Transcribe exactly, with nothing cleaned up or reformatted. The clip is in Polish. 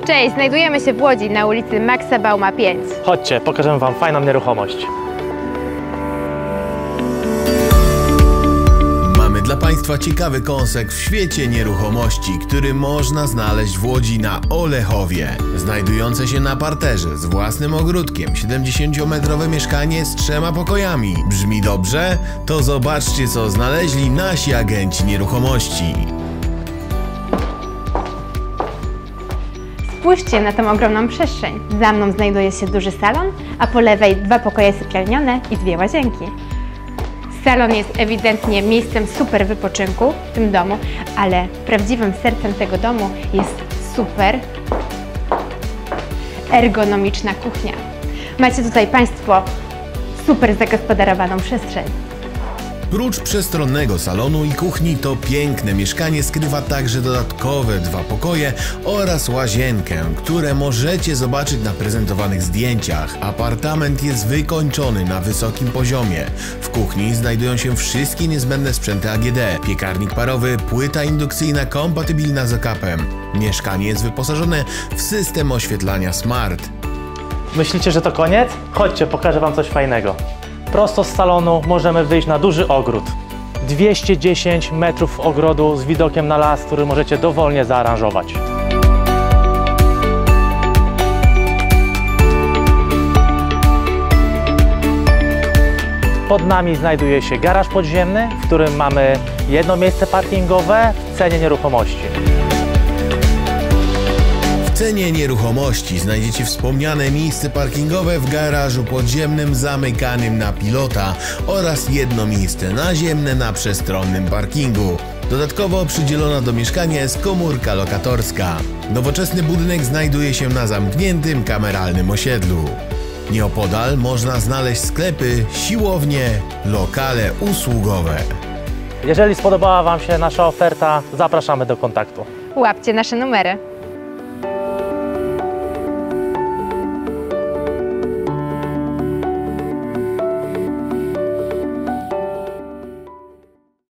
Cześć, znajdujemy się w Łodzi na ulicy Maxa Bauma pięć. Chodźcie, pokażę wam fajną nieruchomość. Mamy dla Państwa ciekawy kąsek w świecie nieruchomości, który można znaleźć w Łodzi na Olechowie. Znajdujące się na parterze z własnym ogródkiem, siedemdziesięciometrowe mieszkanie z trzema pokojami. Brzmi dobrze? To zobaczcie, co znaleźli nasi agenci nieruchomości. Spójrzcie na tą ogromną przestrzeń. Za mną znajduje się duży salon, a po lewej dwa pokoje sypialniane i dwie łazienki. Salon jest ewidentnie miejscem super wypoczynku w tym domu, ale prawdziwym sercem tego domu jest super ergonomiczna kuchnia. Macie tutaj Państwo super zagospodarowaną przestrzeń. Prócz przestronnego salonu i kuchni, to piękne mieszkanie skrywa także dodatkowe dwa pokoje oraz łazienkę, które możecie zobaczyć na prezentowanych zdjęciach. Apartament jest wykończony na wysokim poziomie. W kuchni znajdują się wszystkie niezbędne sprzęty A G D, piekarnik parowy, płyta indukcyjna kompatybilna z okapem. Mieszkanie jest wyposażone w system oświetlania smart. Myślicie, że to koniec? Chodźcie, pokażę wam coś fajnego. Prosto z salonu możemy wyjść na duży ogród. dwieście dziesięć metrów ogrodu z widokiem na las, który możecie dowolnie zaaranżować. Pod nami znajduje się garaż podziemny, w którym mamy jedno miejsce parkingowe w cenie nieruchomości. W cenie nieruchomości znajdziecie wspomniane miejsce parkingowe w garażu podziemnym zamykanym na pilota oraz jedno miejsce naziemne na przestronnym parkingu. Dodatkowo przydzielona do mieszkania jest komórka lokatorska. Nowoczesny budynek znajduje się na zamkniętym, kameralnym osiedlu. Nieopodal można znaleźć sklepy, siłownie, lokale usługowe. Jeżeli spodobała wam się nasza oferta, zapraszamy do kontaktu. Łapcie nasze numery.